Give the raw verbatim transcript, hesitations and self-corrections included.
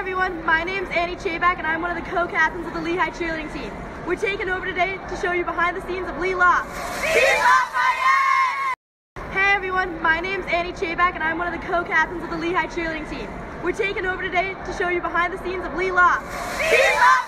everyone, my name's Annie Chayback and I'm one of the co-captains of the Lehigh cheerleading team. We're taking over today to show you behind the scenes of Le-Laf. Hey everyone, my name's Annie Chayback and I'm one of the co-captains of the Lehigh cheerleading team. We're taking over today to show you behind the scenes of Le-Laf.